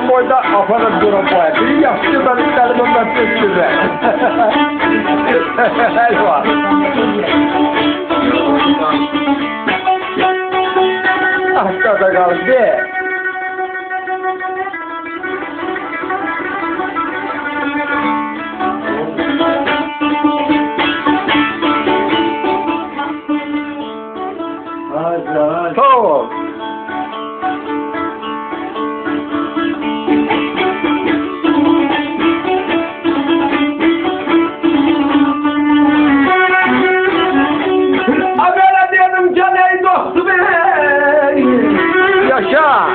Tam boyda aparıp durup koyar. Bir yaşlı da bir tane bundan sözsüzler. Elva. Aşağıda kaldı. Tamam. Abele dedim caney dostum yaşa.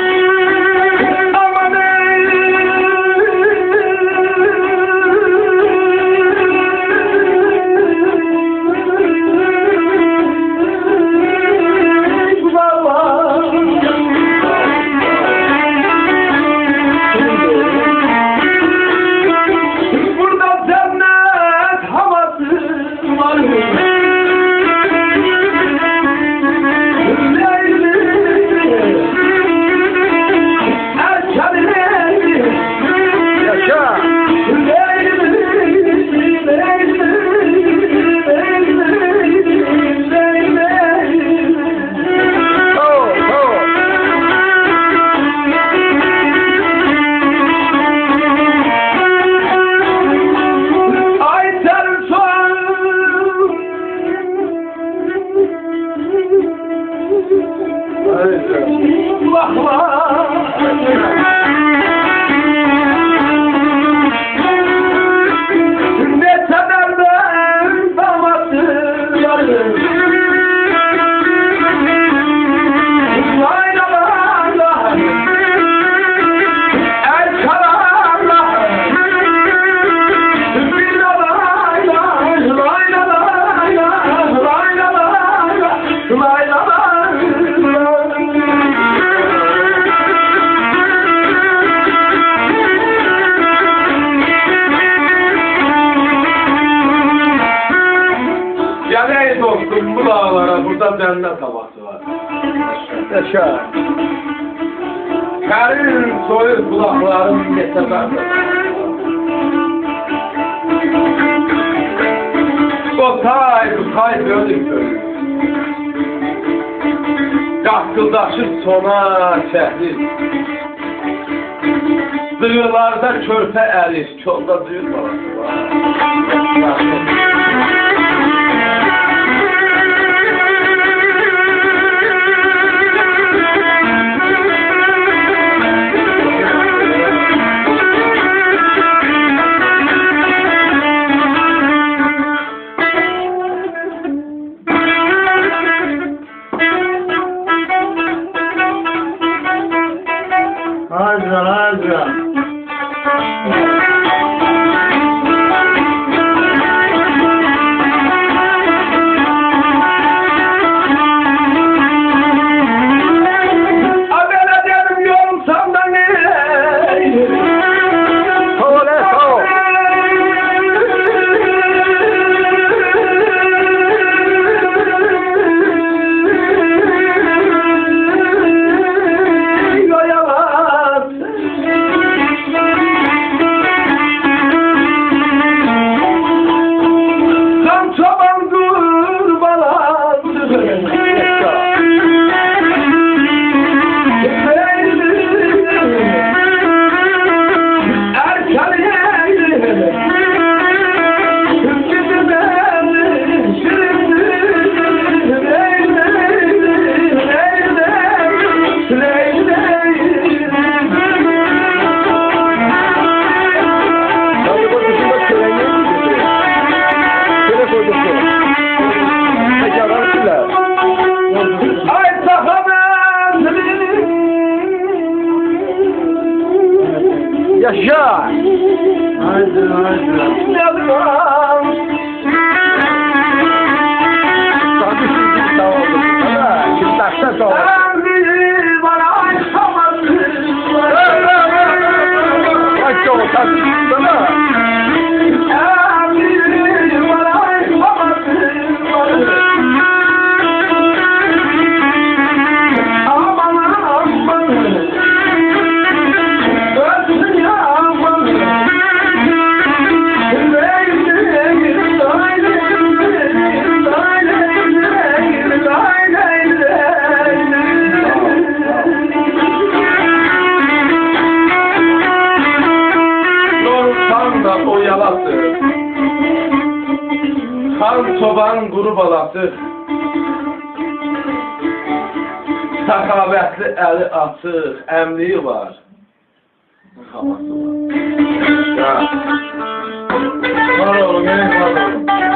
Bu dağlara burada cennet havası var. Yaşa. Kerin soyur kulaklarım yeteberdir. Bu tay bölük. Qaqqıldaşır sona çəhlir. Dığırlarda körpə əlir, çolda düyür balası var. Hazır. Abele dedim yolum sandan Yaşa! Haydi. Tabii şimdi sağ olun. Şimdi taşta sağ olun. Kaç olun, tabii. Aman Bağın çobanın quru balası, səxavətli əli açıq, əmliyi var, havası var. Ya, var oğlum, gerek var oğlum.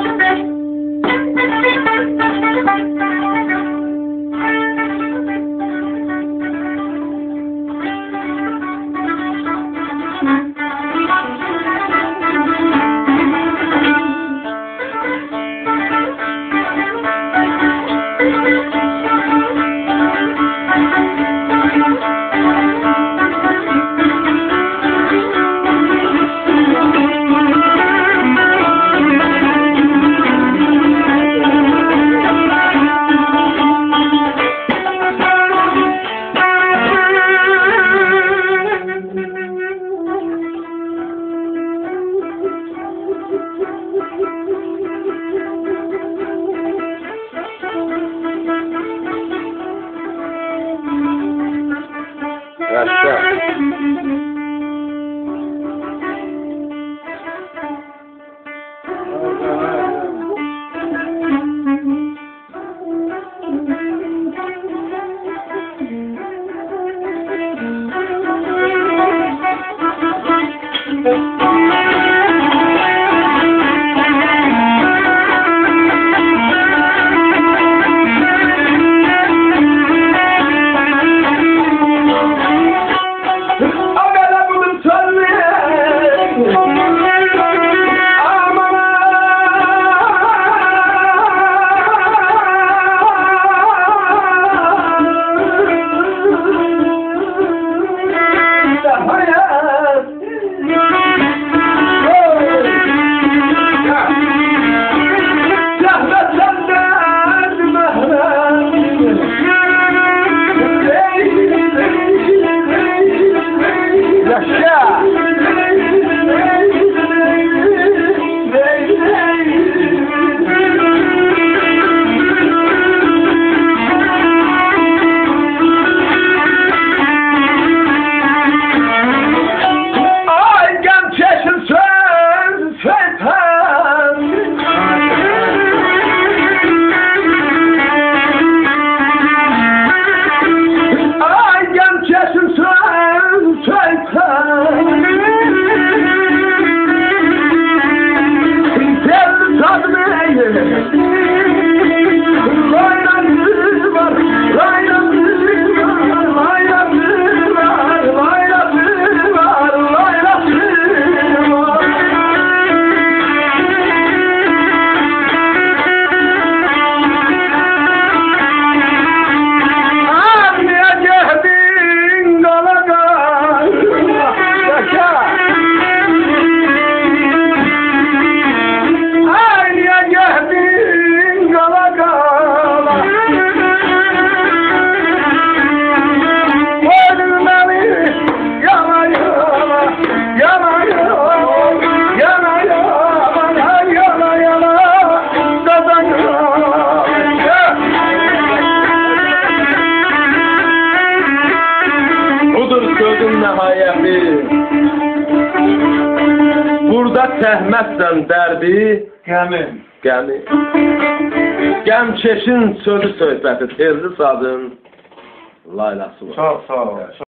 Yaşa. Burada təhməzsən dərdi, gəmi. Gəmkeşin sözü söhbəti, tezli sadın laylası var. Sağ ol.